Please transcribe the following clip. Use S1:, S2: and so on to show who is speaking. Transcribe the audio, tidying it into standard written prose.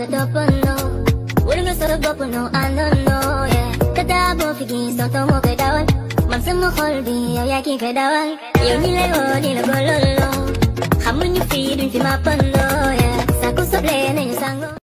S1: the double no. Wouldn't miss the double no, I don't know, yeah. Katabo figis, don't know what I want. Man, some more holiday, I can't get out. You need a go, lolo.